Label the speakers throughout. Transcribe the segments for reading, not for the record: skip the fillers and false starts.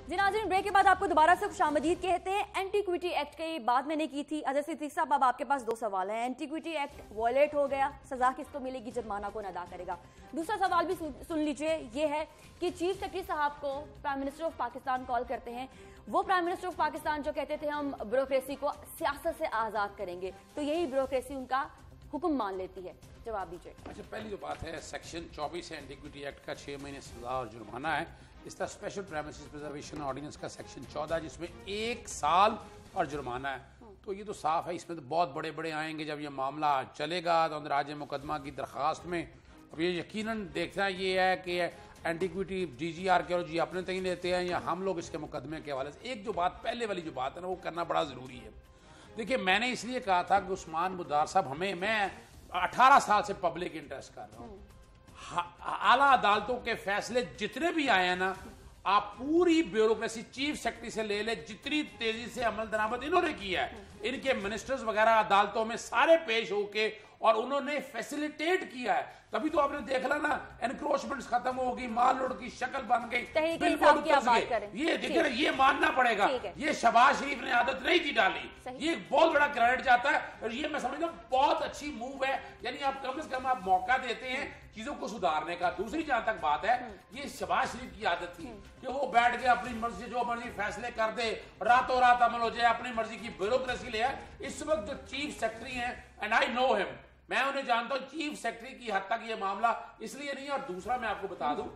Speaker 1: जी नाज़रीन, ब्रेक के बाद आपको दोबारा से खुशामदीद कहते हैं। एंटीक्विटी एक्ट की बात मैंने की थी। अजहर सिद्दीकी साहब, अब आपके पास दो सवाल हैं। एंटीक्विटी एक्ट वायलेट हो गया, सजा किसको मिलेगी? जुर्माना कौन अदा करेगा? दूसरा सवाल भी सुन लीजिए, ये है कि चीफ सेक्रेटरी साहब को prime minister of Pakistan call करते हैं। वो प्राइम मिनिस्टर ऑफ पाकिस्तान जो कहते थे हम ब्यूरोक्रेसी को सियासत से आजाद करेंगे, तो यही ब्यूरोक्रेसी उनका हुक्म मान लेती है। जवाब दीजिए।
Speaker 2: अच्छा, पहली जो बात है, सेक्शन 24 है एंटीक्विटी एक्ट का, 6 महीने सजा और जुर्माना है। इसका स्पेशल प्रेमिसेस प्रिजर्वेशन ऑर्डिनेंस का सेक्शन 14 जिसमें 1 साल और जुर्माना है। तो ये तो साफ है, इसमें तो बहुत बड़े बड़े आएंगे जब ये मामला चलेगा तो अंदराज मुकदमा की दरखास्त में। अब ये यकीनन देखना ये है कि एंटीक्विटी DGR के और जी अपने तक लेते हैं या हम लोग इसके मुकदमे के हवाले से। एक जो बात पहले वाली जो बात है ना, वो करना बड़ा ज़रूरी है। देखिए, मैंने इसलिए कहा था कि उस्मान बुद्दार साहब मैं 18 साल से पब्लिक इंटरेस्ट कर रहा हूँ। आला अदालतों के फैसले जितने भी आए हैं ना, आप पूरी ब्यूरोक्रेसी चीफ सेक्रेटरी से ले ले, जितनी तेजी से अमल दरामद इन्होंने किया है, इनके मिनिस्टर्स वगैरह अदालतों में सारे पेश होके और उन्होंने फैसिलिटेट किया है, तभी तो आपने देख ला ना, एनक्रोचमेंट खत्म होगी, माल रोड की शक्ल बन गई, बिल्कुल ये देखिए, ये मानना पड़ेगा। ये शहबाज शरीफ ने आदत नहीं थी डाली, ये बहुत बड़ा क्रेडिट जाता है और ये मैं समझता हूँ बहुत अच्छी मूव है। यानी आप कम से कम आप मौका देते हैं चीजों को सुधारने का। दूसरी जहां तक बात है, ये शहबाज शरीफ की आदत थी कि वो बैठ के अपनी मर्जी जो मर्जी फैसले कर दे, रातों रात अमल हो जाए, अपनी मर्जी की ब्यूरोक्रेसी ले आए। इस वक्त जो चीफ सेक्रेटरी हैं, एंड आई नो हिम, मैं उन्हें जानता हूं, चीफ सेक्रेटरी की हद तक ये मामला इसलिए नहीं है। और दूसरा मैं आपको बता दूं,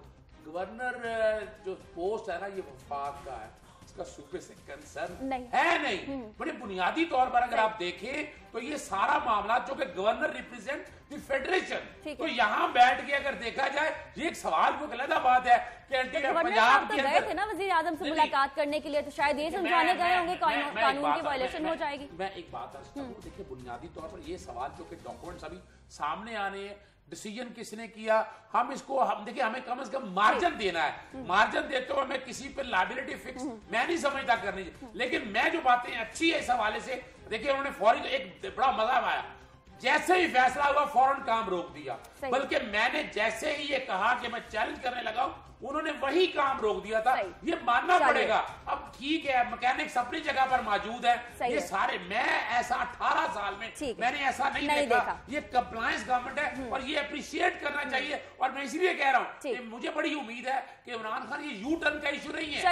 Speaker 2: गवर्नर जो पोस्ट है ना, ये वफाक का है, इसका सूबे से कंसर्न नहीं। बड़े बुनियादी तौर पर अगर आप देखें तो ये सारा मामला जो कि गवर्नर रिप्रेजेंट द फेडरेशन, तो यहाँ बैठ के अगर देखा जाए, ये एक सवाल को गलत बात है कि पंजाब के
Speaker 1: गए थे ना वजीर आजम से मुलाकात करने के लिए, तो शायद ये समझाने गए होंगे कानून की वायलेशन हो जाएगी।
Speaker 2: मैं एक बात देखिए, बुनियादी तौर पर ये सवाल जो कि डॉक्यूमेंट्स अभी सामने आने हैं, डिसीजन किसने किया, हम इसको देखिए, हमें कम से कम मार्जिन देना है। मार्जिन देते हुए हमें किसी पे लायबिलिटी फिक्स मैं नहीं समझता करनी। लेकिन मैं जो बातें अच्छी है इस हवाले से, देखिए उन्होंने फौरी एक बड़ा मजा आया, जैसे ही फैसला हुआ फौरन काम रोक दिया। बल्कि मैंने जैसे ही ये कहा कि मैं चैलेंज करने लगा, उन्होंने वही काम रोक दिया था। ये मानना पड़ेगा। अब ठीक है, मैकेनिक्स अपनी जगह पर मौजूद है, ये सारे, मैं ऐसा 18 साल में मैंने ऐसा नहीं देखा। ये कंप्लायंस गवर्नमेंट है और ये अप्रिशिएट करना चाहिए। और मैं इसलिए कह रहा हूँ कि मुझे बड़ी उम्मीद है कि इमरान खान, ये यू टर्न का इशू नहीं है।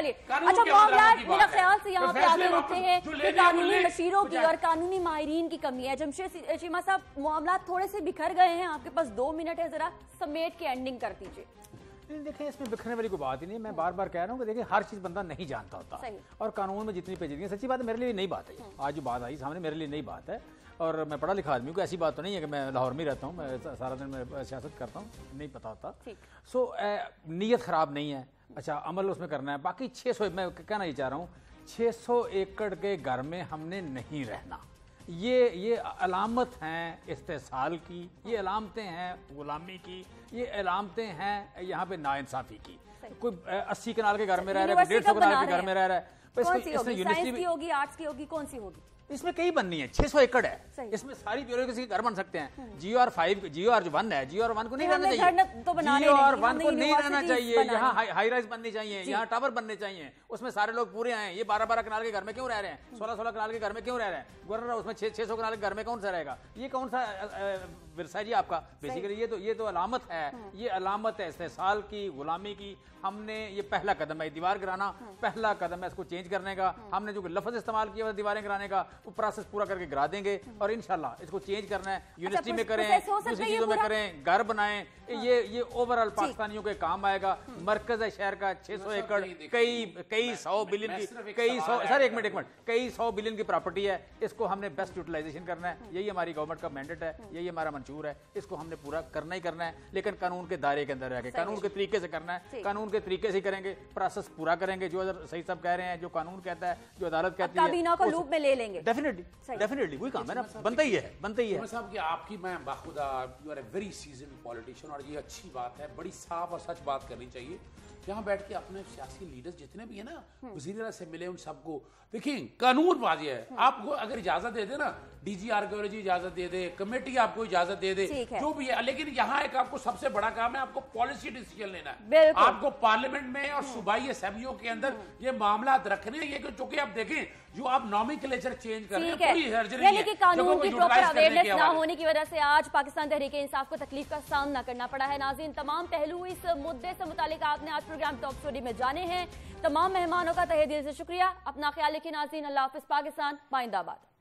Speaker 1: मेरा ख्याल से यहाँ पे आगे होते हैं कि कानूनी मशीरों की और कानूनी माहिरीन की कमी है। जमशेद चीमा साहब, मामला थोड़े से बिखर गए हैं, आपके पास 2 मिनट है, जरा समेट के एंडिंग कर दीजिए।
Speaker 3: देखिए, इसमें बिखरने वाली कोई बात ही नहीं। मैं बार बार कह रहा हूँ कि देखिए, हर चीज़ बंदा नहीं जानता होता, और कानून में जितनी पेचीदगी, सच्ची बात है, मेरे लिए नई बात है। आज जो बात आई सामने, मेरे लिए नई बात है, और मैं पढ़ा लिखा आदमी हूँ, ऐसी बात तो नहीं है कि मैं लाहौर में रहता हूँ, मैं सारा दिन मैं सियासत करता हूँ, नहीं पता होता। सो नीयत ख़राब नहीं है। अच्छा, अमल उसमें करना है। बाकी 600, मैं कहना ये चाह रहा हूँ, 600 एकड़ के घर में हमने नहीं रहना। ये अलामत हैं इस्तेसाल की, ये अलामतें हैं गुलामी की, ये अलामतें हैं यहाँ पे नाइंसाफी की। कोई 80 कनाल के घर में रह रहा है, 150 कनाल के घर में रह रहा है,
Speaker 1: साइंस की होगी, आर्ट्स की होगी, कौन सी होगी?
Speaker 3: इसमें कई बननी है। 600 एकड़ है, इसमें सारी ब्यूरोक्रेसी के घर बन सकते हैं। GR5, GR1 है, GR1 को नहीं रहना चाहिए, GR1 को नहीं रहना चाहिए। यहाँ हाई राइज बननी चाहिए, यहाँ टावर बनने चाहिए, उसमें सारे लोग पूरे आए। ये 12-12 कनाल के घर में क्यों रह रहे हैं? 16-16 कनाल के घर में क्यों रह रहे हैं? गवर्नर उसमें 600 कनाल के घर में कौन सा रहेगा? ये कौन सा विरसा है जी आपका? बेसिकली ये तो अलामत है, ये अलामत है इस्तेसाल की, गुलामी की। हमने ये पहला कदम है, दीवार गिराना पहला कदम है, इसको चेंज करने का। हमने जो लफ्ज इस्तेमाल किया दीवारें गिराने का, वो प्रोसेस पूरा करके गिरा देंगे और इंशाल्लाह इसको चेंज करना है। यूनिवर्सिटी में करें, दूसरी चीजों में करें, घर बनाएं, ये ओवरऑल पाकिस्तानियों के काम आएगा। मरकज है शहर का, 600 एकड़, कई 100 बिलियन की, सर एक मिनट, कई 100 बिलियन की प्रॉपर्टी है। इसको हमने बेस्ट यूटिलाइजेशन करना है, यही हमारी गवर्नमेंट का मैंडेट है, यही हमारा मंशूर है। इसको हमने पूरा करना ही करना है, लेकिन कानून के दायरे के अंदर रह के, कानून के तरीके से करना है। कानून के तरीके से करेंगे, प्रोसेस पूरा करेंगे, जो सही सब कह रहे हैं, जो कानून कहता है, जो अदालत कहती है,
Speaker 1: काबीना को लूप में ले लेंगे।
Speaker 3: डेफिनेटली वही काम है ना, बनता ही है।
Speaker 2: साहब कि आपकी, मैं बाखुदा, you are a very season politician, और ये अच्छी बात है, बड़ी साफ और सच बात करनी चाहिए। यहाँ बैठ के अपने सियासी लीडर्स जितने भी है ना, वज़ीर से मिले, उन सबको देखिए, कानून वाज़ेह है। आपको अगर इजाजत दे दे ना, DGR को इजाजत दे दे, कमेटी आपको इजाजत इजाजत दे दे, जो भी है। लेकिन यहाँ एक आपको सबसे बड़ा काम है, आपको पॉलिसी डिसीजन लेना है, आपको पार्लियामेंट में और सूबाई असेंबलियों के अंदर ये मामला रखने हैं। ये चूंकि आप देखें जो आप नॉमेनक्लेचर चेंज कर रहे हैं, कोई सर्जरी
Speaker 1: यानी कि कानून की प्रॉपर अवेयरनेस ना होने की वजह से आज पाकिस्तान तहरीक इंसाफ को तकलीफ का सामना करना पड़ा है। नाज़रीन, तमाम पहलू इस मुद्दे से मुतालिक आपने आज प्रोग्राम टॉप स्टोरी में जाने हैं। तमाम मेहमानों का तहे दिल से शुक्रिया। अपना ख्याल रखिए नाज़रीन। अल्लाह हाफ़िज़। पाकिस्तान जिंदाबाद।